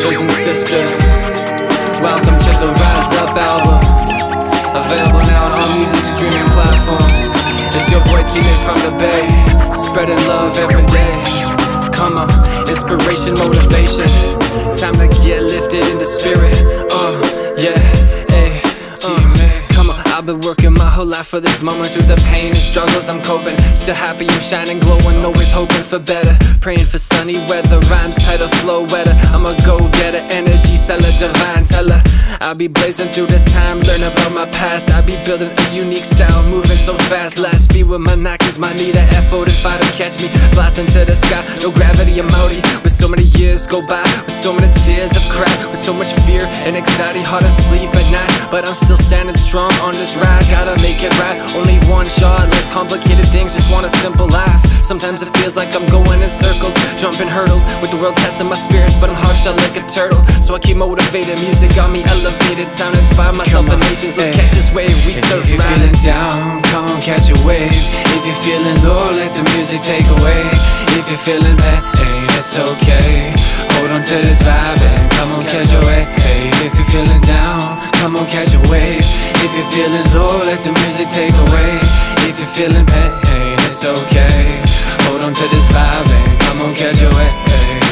brothers and sisters. Welcome to the Rise Up album, available now on all music streaming platforms. It's your boy T-Mid from the Bay, spreading love every day. Come on, inspiration, motivation, time to get lifted in the spirit. Yeah, hey, come on. I've been working my whole life for this moment. Through the pain and struggles I'm coping, still happy, I'm shining, glowing, always hoping for better. Praying for sunny weather, rhymes tighter, flow wetter. I'm a go-getter, energy seller, divine teller. I'll be blazing through this time, learn about my past. I'll be building a unique style, moving so fast. Last beat with my Nikes, might need a F-45 to catch me. Blasting to the sky, no gravity, I'm outie. With so many years go by, with so many tears I've cried, with so much fear and anxiety, hard to sleep at night. But I'm still standing strong on this ride, gotta make it right. Only one shot, less complicated things, just want a simple life. Sometimes it feels like I'm going in circles, jumping hurdles, with the world testing my spirits, but I'm hard shell like a turtle. So I keep motivated, music got me elevated, sound inspire myself and nations. Let's catch this wave, we surf. If you're feeling down, come on, catch a wave. If you're feeling low, let the music take away. If you're feeling bad, hey, that's okay. Hold on to this vibe and come on, catch a wave. Hey, if you're feeling down, come on, catch a wave. If you're feeling low, let the music take away. If you're feeling bad, hey, that's okay. Hold on to this vibe and come on, catch a wave.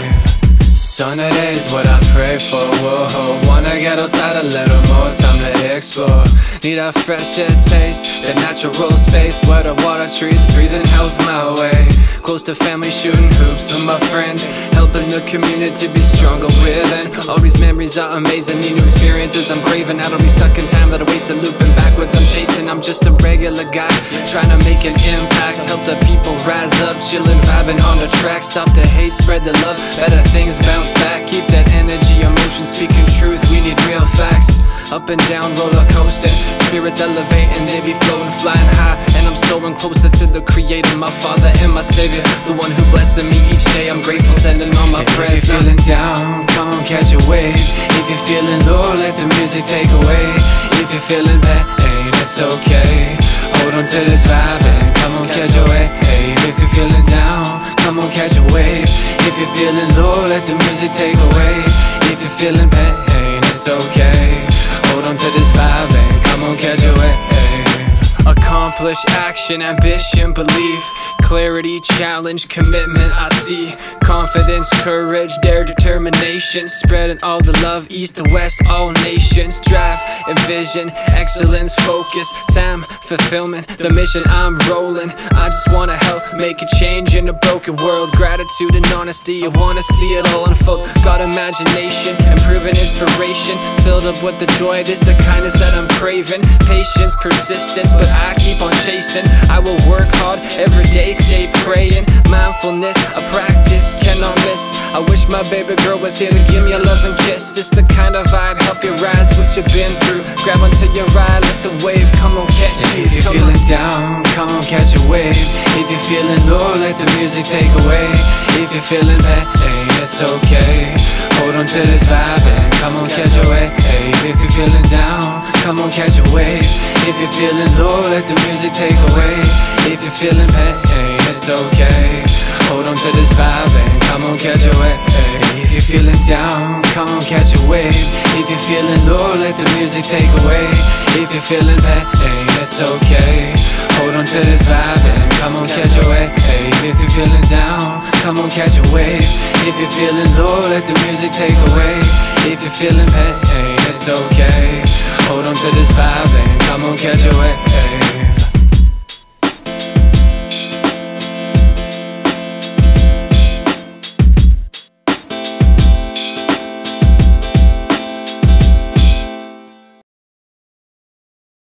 Sunny days, what I pray for, whoa. Wanna get outside a little more, time to explore. Need a fresh air taste, the natural space where the water trees, breathing health my way. Close to family, shooting hoops with my friends, helping the community be stronger within. All these memories are amazing, need new experiences I'm craving. I don't be stuck in time that I wasted, looping backwards I'm chasing. I'm just a regular guy, trying to make an impact. Help the people rise up, chilling, vibing on the track. Stop the hate, spread the love, better things bounce back. Keep that energy, emotion, speaking truth, we need real facts. Up and down, roller coasting, spirits elevating, they be floating, flying high. And I'm soaring closer to the creator, my father and my savior, the one who blessing me each day. I'm grateful, sending all my prayers. If you're feeling down, come on, catch a wave. If you're feeling low, let the music take away. If you're feeling bad, hey, that's okay. Hold on to this vibe and come on, catch a wave. Hey, if you're feeling down, come on, catch a wave. If you're feeling low, let the music take away. If you're feeling bad, hey, that's okay. Hold on to this vibe and come on, catch a wave. Accomplish action, ambition, belief, clarity, challenge, commitment, I see. Confidence, courage, dare, determination, spreading all the love, east to west, all nations. Drive, envision, excellence, focus, time, fulfillment, the mission I'm rolling. I just wanna help make a change in a broken world. Gratitude and honesty, I wanna see it all unfold. Got imagination, improving inspiration, filled up with the joy, this the kindness that I'm craving. Patience, persistence, but I keep on chasing. I will work hard every day, stay praying. Mindfulness, a practice, cannot miss. I wish my baby girl was here to give me a loving kiss. This the kind of vibe, help you rise what you've been through. Grab onto your ride, let the wave come on, catch you. If you're feeling down, come on, catch a wave. If you're feeling low, let the music take away. If you're feeling bad, hey, that's okay. Hold on to this vibe and come on, catch a wave. Hey, if you're feeling down, come on, catch a wave. If you're feeling low, let the music take away. If you're feeling bad, hey, that's okay. Hold on to this vibe and come on, catch a wave. Hey, if you're feeling down, come on, catch a wave. If you're feeling low, let the music take away. If you're feeling bad, hey, that's okay. Hold on to this vibe and come on, catch a wave. Hey, if you're feeling down, come on, catch a wave. If you're feeling low, let the music take away. If you're feeling bad, hey, that's okay. Hold on to this vibe and come on, catch a wave. Hey.